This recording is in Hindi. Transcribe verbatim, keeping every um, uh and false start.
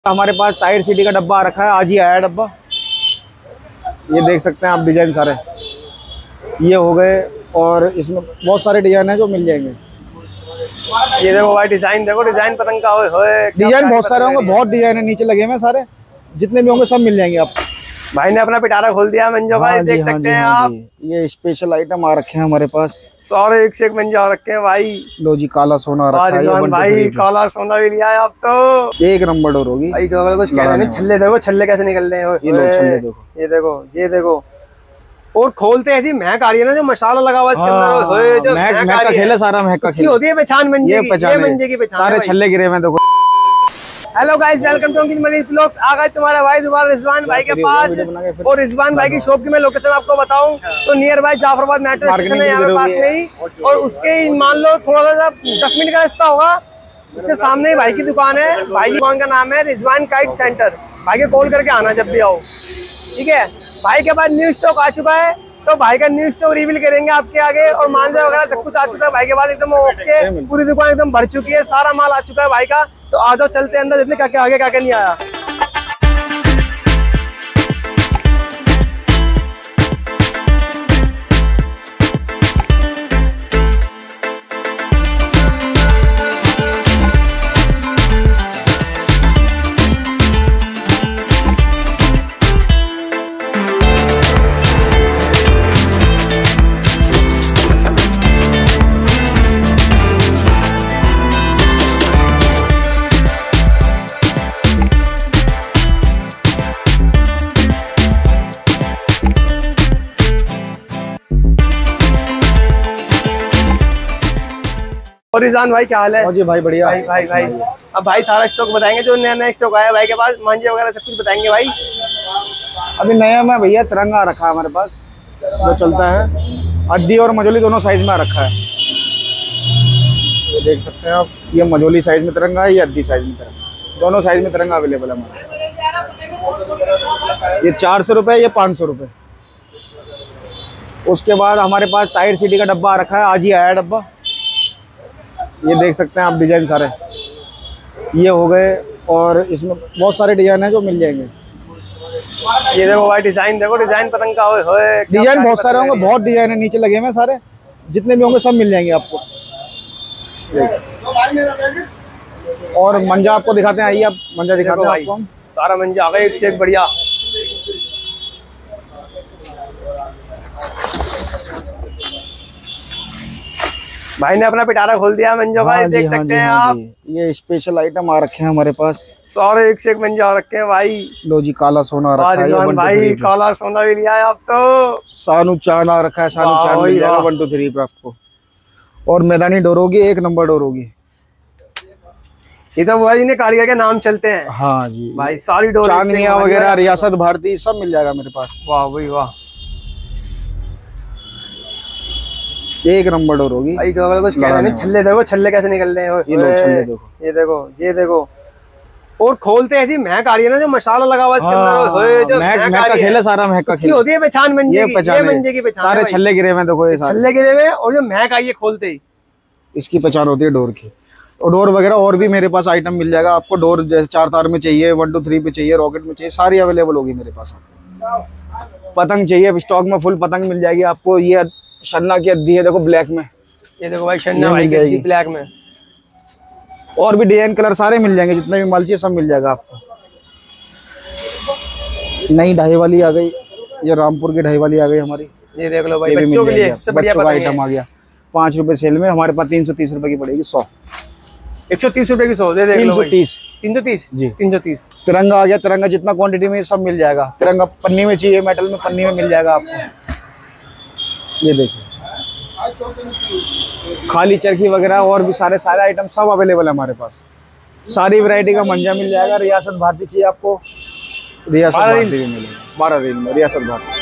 हमारे पास टायर सिटी का डब्बा आ रखा है, आज ही आया डब्बा। ये देख सकते हैं आप डिजाइन सारे ये हो गए, और इसमें बहुत सारे डिजाइन है जो मिल जाएंगे। ये देखो भाई डिजाइन, देखो डिजाइन पतंग का होए, डिजाइन बहुत सारे होंगे, बहुत डिजाइन है नीचे लगे हुए सारे, जितने भी होंगे सब मिल जाएंगे आपको। भाई ने अपना पिटारा खोल दिया मंजो भाई, हाँ देख हाँ सकते हैं हाँ आप। ये स्पेशल आइटम आ रखे हैं हमारे पास, सारे एक से एक मंजो आ रखे हैं भाई। लो जी, काला सोना आ रखा है भाई, काला सोना भी लिया है आप तो। एक नंबर डोर होगी भाई, तो कुछ कहना नहीं। छल्ले देखो, छल्ले कैसे निकल रहे हैं। ये देखो, ये देखो, ये देखो, और खोलते ऐसी महक आ रही है ना, जो मसाला लगा हुआ है इसके अंदर, जो महक महक का खेल है सारा, महक का खेल होती है पहचान मंजे की, ये मंजे की पहचान। सारे छल्ले गिरे हुए देखो। Hello guys, welcome to Ankit Manish vlogs. आ गए तुम्हारा भाई दोबारा रिजवान भाई के पास, और रिजवान भाई की शॉप की मैं लोकेशन आपको बताऊं तो nearby Jafrabad metro station है यहाँ पे पास में ही, और उसके मान लो थोड़ा सा दस मिनट का रास्ता होगा, उसके सामने ही भाई की दुकान है। भाई की दुकान का नाम है रिजवान काइट सेंटर। भाई के कॉल करके आना जब भी आओ, ठीक है। भाई के पास न्यू स्टॉक आ चुका है, तो भाई का न्यू स्टॉक रिवील करेंगे आपके आगे, और मांझा वगैरह सब कुछ आ चुका है भाई के पास, एकदम ओके। पूरी दुकान एकदम भर चुकी है, सारा माल आ चुका है भाई का। तो आ जाओ, चलते अंदर, जितने क्या क्या आगे क्या क्या नहीं आया। और रिजवान भाई क्या हाल है? जी भाई बढ़िया। भाई भाई भाई अब भाई सारा स्टॉक बताएंगे, जो नया नया स्टॉक आया भाई के पास, मांझे वगैरह सब कुछ बताएंगे भाई। अभी नया में भैया तिरंगा रखा है हमारे पास, जो चलता है अद्दी और मजोली दोनों साइज में रखा है। ये देख सकते हैं आप, ये मजोली साइज में तिरंगा है, ये अद्दी साइज में तिरंगा, दोनों साइज में तिरंगा अवेलेबल है हमारे। ये चार सौ रुपये, ये पाँच सौ रुपये। उसके बाद हमारे पास टायर सिटी का डब्बा आ रखा है, आज ही आया डब्बा। ये देख सकते हैं आप डिजाइन सारे ये हो गए, और इसमें बहुत सारे डिजाइन है जो मिल जाएंगे। ये देखो भाई डिजाइन, देखो डिजाइन पतंग का होए, डिजाइन बहुत सारे होंगे, बहुत डिजाइन है नीचे लगे हुए सारे, जितने भी होंगे सब मिल जाएंगे आपको। और मंजा आपको दिखाते हैं, आइए आप मंजा दिखाते हैं आपको हम। सारा मंजा आ गया, एक से एक बढ़िया। भाई ने अपना पिटारा खोल दिया मंजो भाई, देख सकते हैं आप। ये स्पेशल आइटम आ रखे हैं हमारे पास, सारे एक से एक मंजो आ रखे हैं भाई। लो जी, काला सोना आ रखा है भाई, काला सोना भी लिया है आप तो। सानू चांद आ रखा है, सानू चांद मिल जाएगा वन टू थ्री पे आपको। और मैदानी डोर होगी, एक नंबर डोर होगी। ये तो भाई ने कारीगर के नाम चलते हैं। हाँ जी भाई, सारी डोर चांदनिया वगैरह, रियासत भारती सब मिल जाएगा मेरे पास। वाह भाई वाह, एक नंबर डोर होगी भाई। तो कुछ कहना नहीं। छल्ले देखो, छल्ले कैसे निकल रहे हैं। ये छल्ले देखो, ये देखो, ये देखो, और खोलते ऐसी महक आ रही है ना, जो मसाला लगा हुआ है इसके अंदर, जो महक महक का खेल है सारा, महक का खेल होती है पहचान मंजे की, ये मंजे की पहचान। सारे छल्ले गिरे हुए देखो, ये छल्ले गिरे हुए, और जो महक आई है खोलते ही, इसकी पहचान होती है डोर की। और डोर वगैरह और भी मेरे पास आइटम मिल जाएगा आपको। डोर जैसे चार तार में चाहिए, वन टू थ्री पे चाहिए, रॉकेट में चाहिए, सारी अवेलेबल होगी मेरे पास। पतंग चाहिए, स्टॉक में फुल पतंग मिल जाएगी आपको। ये शन्ना की अद्दी है देखो, ब्लैक में। ये देखो भाई, शन्ना भाई की अद्दी ब्लैक में। और भी डिजाइन कलर सारे मिल जाएंगे, जितने भी माल चाहिए सब मिल जाएगा आपको। नई ढाई वाली आ गई, ये रामपुर की ढाई वाली आ गई हमारी। ये देख लो भाई, बच्चों के लिए सबसे बढ़िया आइटम आ गया। पाँच रुपए सेल में हमारे पास तीन सौ तीस रुपए की पड़ेगी, सौ एक सौ तीस रुपए की सौ दे, तीन सौ तीस तीन सौ तीस जी, तीन सौ तीस। तिरंगा आ गया, तिरंगा जितना क्वांटिटी में सब मिल जाएगा। तिरंगा पन्नी में चाहिए, मेटल में पन्नी में मिल जाएगा आपको। ये देखिए, खाली चरखी वगैरह और भी सारे सारे आइटम सब अवेलेबल है हमारे पास। सारी वैरायटी का मंजा मिल जाएगा। रियासत भारती चाहिए आपको, रियासत भारती भी मिलेगा, बारह रेंज में रियासत भारती।